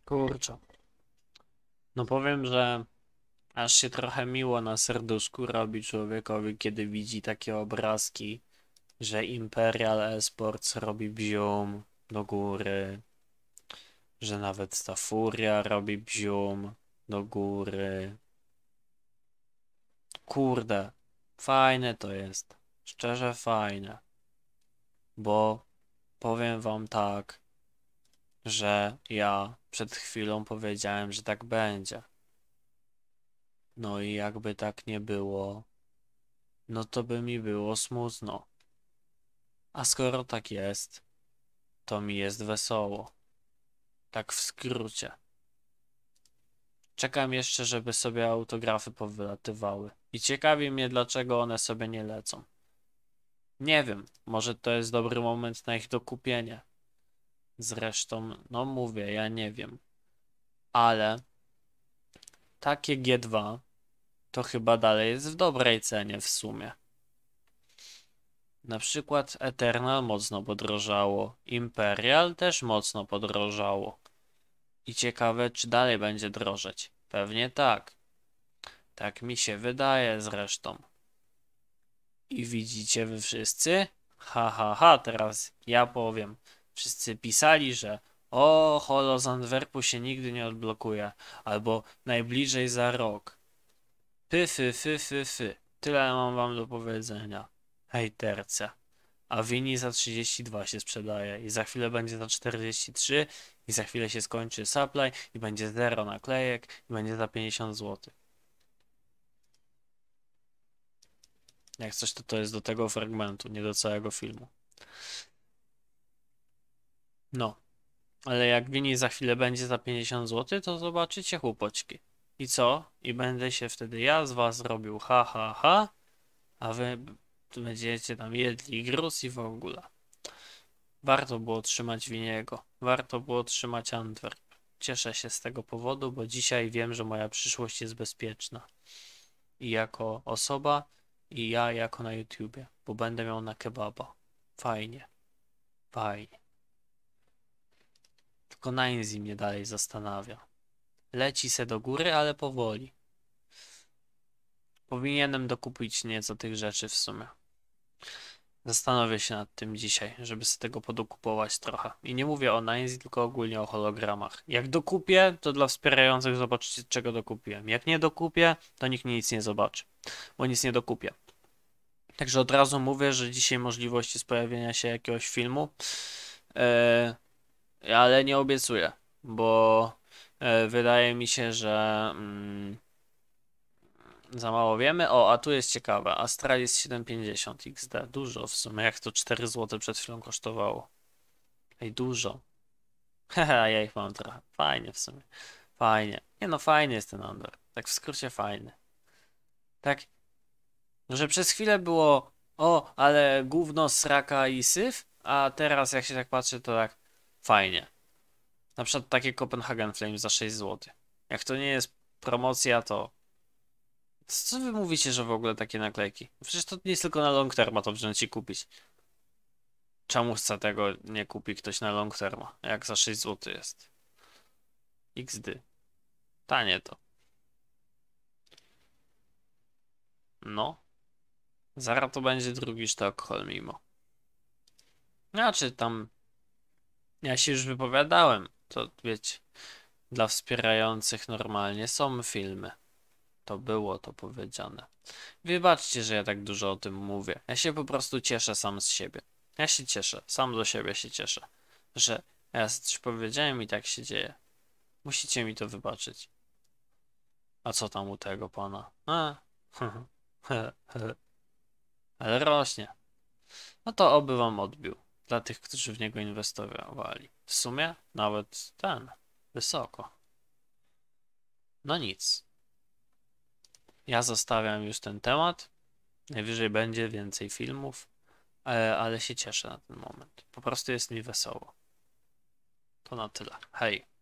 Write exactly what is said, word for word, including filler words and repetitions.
Kurczę. No powiem, że aż się trochę miło na serduszku robi człowiekowi, kiedy widzi takie obrazki, że Imperial Esports robi bzium do góry, że nawet ta Furia robi bzium do góry. Kurde, fajne to jest. Szczerze fajne. Bo powiem wam tak, że ja przed chwilą powiedziałem, że tak będzie. No i jakby tak nie było, no to by mi było smutno. A skoro tak jest, to mi jest wesoło. Tak w skrócie. Czekam jeszcze, żeby sobie autografy powylatywały. I ciekawi mnie, dlaczego one sobie nie lecą. Nie wiem, może to jest dobry moment na ich dokupienie. Zresztą, no mówię, ja nie wiem. Ale takie G dwa to chyba dalej jest w dobrej cenie w sumie. Na przykład Eternal mocno podrożało, Imperial też mocno podrożało. I ciekawe, czy dalej będzie drożeć. Pewnie tak. Tak mi się wydaje zresztą. I widzicie wy wszyscy? Ha, ha, ha, teraz ja powiem. Wszyscy pisali, że o, holo z Antwerpu się nigdy nie odblokuje. Albo najbliżej za rok. Fy, fy, fy, fy, fy. Tyle mam wam do powiedzenia. Hejterce. A Wini za trzydzieści dwa się sprzedaje i za chwilę będzie za czterdzieści trzy i za chwilę się skończy supply i będzie zero naklejek i będzie za pięćdziesiąt złotych. Jak coś, to to jest do tego fragmentu, nie do całego filmu. No, ale jak Wini za chwilę będzie za pięćdziesiąt złotych, to zobaczycie chłopoczki. I co? I będę się wtedy ja z was robił ha ha ha, a wy będziecie tam jedli gruz i w ogóle. Warto było trzymać Winiego. Warto było trzymać Antwerp. Cieszę się z tego powodu, bo dzisiaj wiem, że moja przyszłość jest bezpieczna. I jako osoba, i ja jako na YouTubie, bo będę miał na kebaba. Fajnie. Fajnie. Tylko Nainzi mnie dalej zastanawia. Leci se do góry, ale powoli. Powinienem dokupić nieco tych rzeczy w sumie. Zastanowię się nad tym dzisiaj, żeby z tego podokupować trochę. I nie mówię o Nainzi, tylko ogólnie o hologramach. Jak dokupię, to dla wspierających zobaczycie, czego dokupiłem. Jak nie dokupię, to nikt nic nie zobaczy, bo nic nie dokupię. Także od razu mówię, że dzisiaj możliwość jest pojawienia się jakiegoś filmu, yy, ale nie obiecuję, bo yy, wydaje mi się, że mm, za mało wiemy. O, a tu jest ciekawe. Astralis siedem pięćdziesiąt X D. Dużo w sumie, jak to cztery złote przed chwilą kosztowało. Ej, dużo. Haha, ja ich mam trochę. Fajnie w sumie. Fajnie. Nie no, fajnie jest ten Andor. Tak w skrócie fajny. Tak, że przez chwilę było o, ale gówno, sraka i syf, a teraz jak się tak patrzy, to tak fajnie. Na przykład takie Copenhagen Flames za sześć złotych. Jak to nie jest promocja, to co wy mówicie, że w ogóle takie naklejki? Przecież to nie jest tylko na long terma to wziąć i kupić. Czemu chce tego nie kupi ktoś na long terma, jak za sześć złotych jest? X D. Tanie to. No. Zaraz to będzie drugi Sztokholm mimo. Znaczy tam... Ja się już wypowiadałem. To wiecie, dla wspierających normalnie są filmy. To było to powiedziane. Wybaczcie, że ja tak dużo o tym mówię. Ja się po prostu cieszę sam z siebie. Ja się cieszę, sam do siebie się cieszę, że ja coś powiedziałem i tak się dzieje. Musicie mi to wybaczyć. A co tam u tego pana? A, ale rośnie. No to oby wam odbił. Dla tych, którzy w niego inwestowali. W sumie nawet ten, wysoko. No nic. Ja zostawiam już ten temat. Najwyżej będzie więcej filmów, ale, ale się cieszę na ten moment. Po prostu jest mi wesoło. To na tyle. Hej.